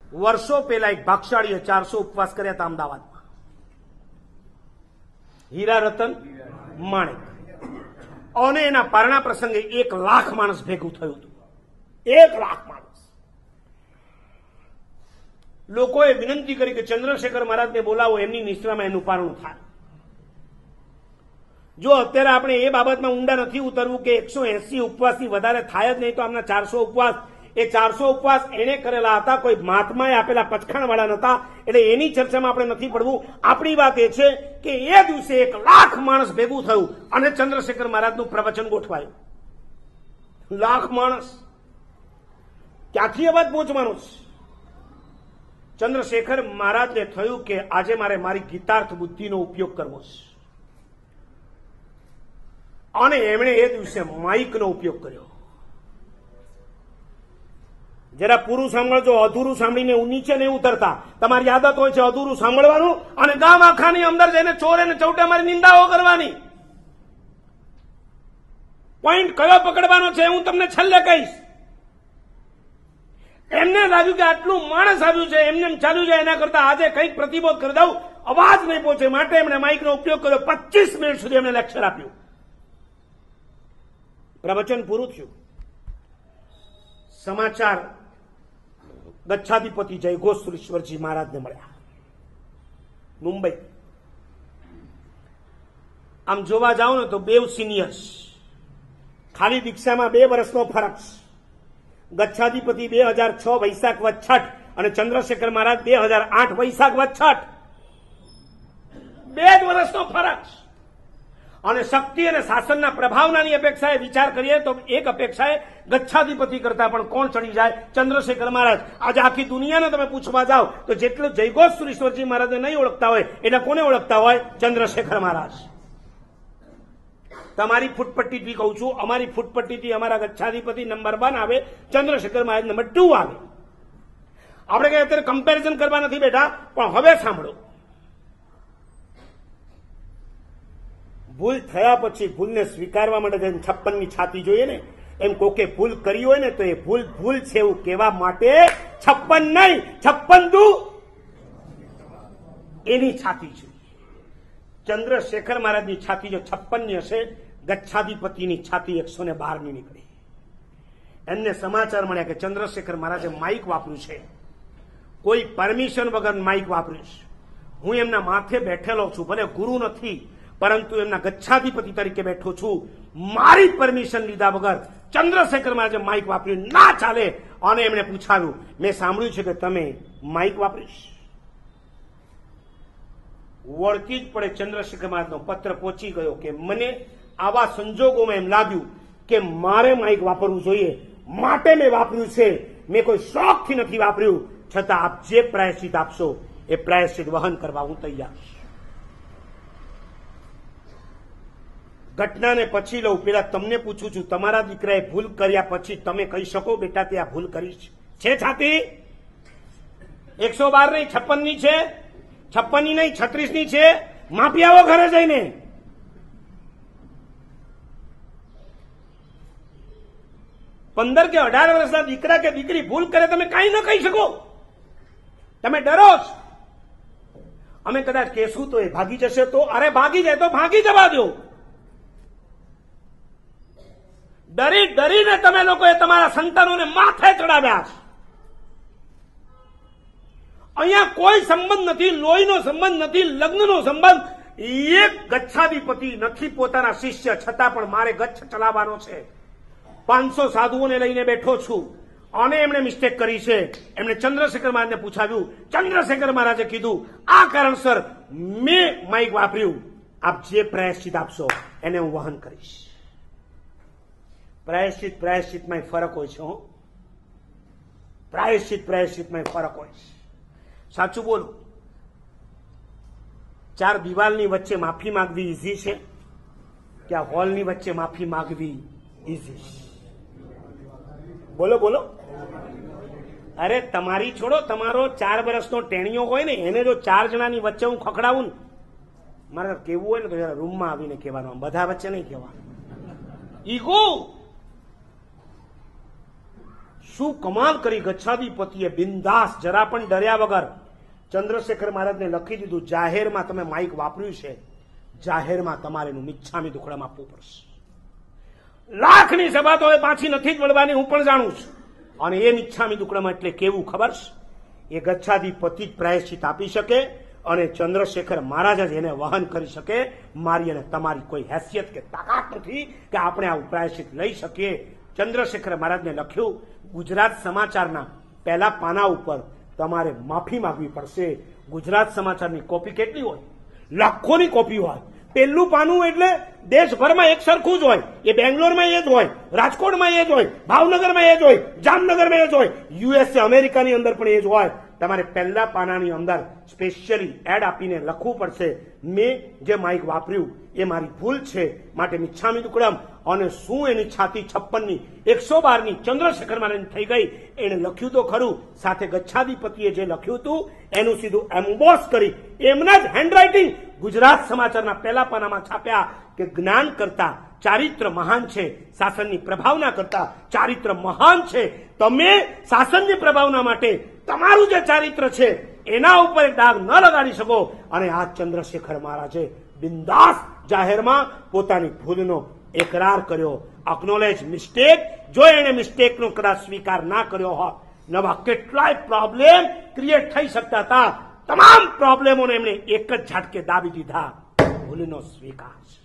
વર્ષો પહેલા એક ભાગશાળીએ 400 ઉપવાસ કર્યા હતા અમદાવાદમાં. હીરા રતન માણેક. અને એના પારણા પ્રસંગે 1 લાખ માણસ ભેગું થયું હતું. 1 લાખ માણસ. લોકોએ વિનંતી કરી કે ચંદ્રશેખર મહારાજને બોલાવો, એમની નિષ્ઠામાં એનું પારણું થાય. જો અત્યારે આપણે એ બાબતમાં ઊંડા નથી ઉતરવું કે 180 ઉપવાસથી વધારે થાય જ નહીં તો આમના 400 ઉપવાસ, એ 400 ઉપવાસ એને કરેલા હતા, કોઈ મહાત્માએ આપેલા પચખાણવાળા નતા, એટલે એની ચર્ચામાં આપણે નથી પડવું. આપણી વાત એ છે કે એ દિવસે 1 લાખ માણસ ભેગું થયું અને ચંદ્રશેખર મહારાજનું પ્રવચન ગોઠવાયું. લાખ માણસ ક્યાંથી અવાજ પહોંચવાનો છે? ચંદ્રશેખર મહારાજને થયું કે આજે મારે મારી ગીતાર્થ બુદ્ધિનો ઉપયોગ કરવો છે, અને એમણે એ દિવસે માઇકનો ઉપયોગ કર્યો. જરા પૂરું સાંભળજો, અધૂરું સાંભળીને નીચે નહીં ઉતરતા. તમારી આદત હોય છે અધૂરું સાંભળવાનું અને ગામ આખાની અંદર જઈને ચોરે ને ચૌટે મારી નિંદાઓ કરવાની. પોઈન્ટ કયો પકડવાનો છે હું તમને છેલ્લે કહીશ. એમને લાગ્યું કે આટલું માણસ આવ્યું છે, એમને ચાલ્યું જાય, એના કરતા આજે કંઈક પ્રતિબોધ કરી દઉં, અવાજ નહીં પહોંચે, માટે એમણે માઇકનો ઉપયોગ કર્યો. 25 મિનિટ સુધી એમણે લેક્ચર આપ્યું. પ્રવચન પૂરું થયું. સમાચાર ગચ્છાધિપતિ જયઘોષેશ્વરજી મહારાજને મળ્યા મુંબઈ. આમ જોવા જાઓ ને તો બેવ સિનિયર્સ, ખાલી દીક્ષામાં 2 વર્ષનો ફરક. ગચ્છાધિપતિ 2006 વૈશાખ વદ 6 અને ચંદ્રશેખર મહારાજ 2008 વૈશાખ વદ 6. 2 જ વર્ષનો ફરક. અને શક્તિ અને શાસનના પ્રભાવનાની અપેક્ષાએ વિચાર કરીએ તો એક અપેક્ષાએ ગચ્છાધિપતિ કરતા પણ કોણ ચડી જાય? ચંદ્રશેખર મહારાજ. આજે આખી દુનિયાને તમે પૂછવા જાઓ તો જેટલું જયઘોષેશ્વરજી મહારાજને નહીં ઓળખતા હોય એટલે કોને ઓળખતા હોય? ચંદ્રશેખર મહારાજ. તમારી ફૂટપટ્ટીથી કહું છું, અમારી ફૂટપટ્ટીથી અમારા ગચ્છાધિપતિ નંબર 1 આવે, ચંદ્રશેખર મહારાજ નંબર 2 આવે. આપણે કઈ અત્યારે કમ્પેરિઝન કરવા નથી બેઠા, પણ હવે સાંભળો. ભૂલ થયા પછી ભૂલને સ્વીકારવા માટે જેમ 56ની છાતી જોઈએ ને, એમ કોકે ભૂલ કરી હોય ને તો એ ભૂલ ભૂલ છે એવું કહેવા માટે 56 નહીં, 56 એની છાતી છે. ચંદ્રશેખર મહારાજની છાતી જો 56ની હશે, ગચ્છાધિપતિની છાતી 112ની નીકળી. એમને સમાચાર મળ્યા કે ચંદ્રશેખર મહારાજે માઇક વાપર્યું છે, કોઈ પરમિશન વગર માઇક વાપર્યું છે. હું એમના માથે બેઠેલો છું, ભલે ગુરુ નથી પરંતુ એમના ગચ્છાધિપતિ તરીકે બેઠો છું. મારી પરમિશન લીધા વગર ચંદ્રશેખર મહારાજે માઇક વાપર્યું, ના ચાલે. અને એમણે પૂછાવ્યું, મેં સાંભળ્યું છે કે તમે માઇક વાપરીશ. વળતી જ પડે ચંદ્રશેખર મહારાજનો પત્ર પહોંચી ગયો કે મને આવા સંજોગોમાં એમ લાગ્યું કે મારે માઇક વાપરવું જોઈએ, માટે મેં વાપર્યું છે. મેં કોઈ શોખથી નથી વાપર્યું, છતાં આપ જે પ્રાયશ્ચિત આપશો એ પ્રાયશ્ચિત વહન કરવા હું તૈયાર છું. ઘટનાને પછી લઉં, પેલા તમને પૂછું છું, તમારા દીકરાએ ભૂલ કર્યા પછી તમે કહી શકો બેટા તે આ ભૂલ કરી છે? છાતી 112 નહીં, 56ની છે, 56ની નહીં 36ની છે. માપી આવો ઘરે જઈને. પંદર કે 18 વર્ષના દીકરા કે દીકરી ભૂલ કરે તમે કાંઈ ન કહી શકો. તમે ડરો છો. અમે કદાચ કહેશું તો એ ભાગી જશે, તો અરે ભાગી જાય તો ભાગી જવા દો. ડરી ડરીને તમે લોકોએ તમારા સંતાનોને માથે ચડાવ્યા છે. અહીંયા કોઈ સંબંધ નથી, લોહીનો સંબંધ નથી, લગ્નનો સંબંધ. એક ગચ્છાધિપતિ નથી પોતાના શિષ્ય, છતાં પણ મારે ગચ્છ ચલાવવાનો છે. 500 સાધુઓને લઈને બેઠો છું. અને એમણે મિસ્ટેક કરી છે. એમણે ચંદ્રશેખર મહારાજને પૂછાવ્યું. ચંદ્રશેખર મહારાજે કીધું આ કારણસર મેં માઇક વાપર્યું. આપ જે પ્રાયશ્ચિત આપશો એને હું વહન કરીશ. પ્રાયશ્ચિતમાં ફરક હોય છે. પ્રાયશ્ચિતમાં ફરક હોય છે. સાચું બોલો, 4 દિવાલની વચ્ચે માફી માંગવી ઈઝી છે કે આ હોલની વચ્ચે માફી માંગવી ઈઝી છે? બોલો બોલો. અરે તમારી છોડો, તમારો 4 વર્ષનો ટેણીયો હોય ને એને જો 4 જણાની વચ્ચે હું ખખડાવું ને, મારે કેવું હોય ને તો જરા રૂમમાં આવીને કહેવાનું, બધા વચ્ચે નહીં કહેવાનું. ઈગો શું કમાલ કરી ગચ્છાધિપતિએ બિંદાસ જરા પણ ડર્યા વગર ચંદ્રશેખર મહારાજને લખી દીધું, જાહેરમાં તમે માઇક વાપર્યું છે, જાહેરમાં તમારે એનું મિચ્છામી દુક્કડમ આપવું પડશે. લાખની સભા તો હવે પાછી નથી જ વળવાની, હું પણ જાણું છું. અને એ મિચ્છામી દુક્કડમ એટલે કેવું ખબર છે? એ ગચ્છાધિપતિ જ પ્રાયશ્ચિત આપી શકે અને ચંદ્રશેખર મહારાજ જ એને વહન કરી શકે. મારી અને તમારી કોઈ હેસિયત કે તાકાત નથી કે આપણે આવું પ્રાયશ્ચિત લઈ શકીએ. ચંદ્રશેખર મહારાજને લખ્યું, ગુજરાત સમાચારના પહેલા પાના ઉપર તમારે માફી માંગવી પડશે. ગુજરાત સમાચારની કોપી કેટલી હોય? લાખોની કોપી હોય. પહેલું પાનું એટલે દેશભરમાં એક સરખું જ હોય. એ બેંગ્લોરમાં એ જ હોય, રાજકોટમાં એ જ હોય, ભાવનગરમાં એ જ હોય, જામનગરમાં એ જ હોય, યુએસએ અમેરિકાની અંદર પણ એ જ હોય. તમારે પહેલા પાનાની અંદર સ્પેશિયલી એડ આપીને લખવું પડશે, મેં જે માઇક વાપર્યું એ મારી ભૂલ છે, માટે મિચ્છામી દુક્કડમ. અને શું એની છાતી 56ની 112ની ચંદ્રશેખર મહારાજ થઈ ગઈ, એને લખ્યું તો ખરું, સાથે ગચ્છાધિપતિએ જે લખ્યું હતું એનું સીધું એમ્બોસ કરી એમના જ હેન્ડરાઇટિંગ ગુજરાત સમાચારના પહેલા પાનામાં છાપ્યા કે જ્ઞાન કરતા ચારિત્ર મહાન છે, શાસનની પ્રભાવના કરતા ચારિત્ર મહાન છે. તમે શાસનની પ્રભાવના માટે તમારું જે ચારિત્ર છે એના ઉપર દાગ ન લગાડી શકો. અને આ ચંદ્રશેખર મહારાજે બિંદાસ જાહેરમાં પોતાની ભૂલનો એકરાર કર્યો, અકનોલેજ મિસ્ટેક. જો એને મિસ્ટેકનો કદાચ સ્વીકાર ના કર્યો હોત, નવા કેટલાય પ્રોબ્લેમ ક્રિએટ થઈ શકતા હતા. તમામ પ્રોબ્લેમોને એમણે એક જ ઝાટકે દાબી દીધા, ભૂલનો સ્વીકાર.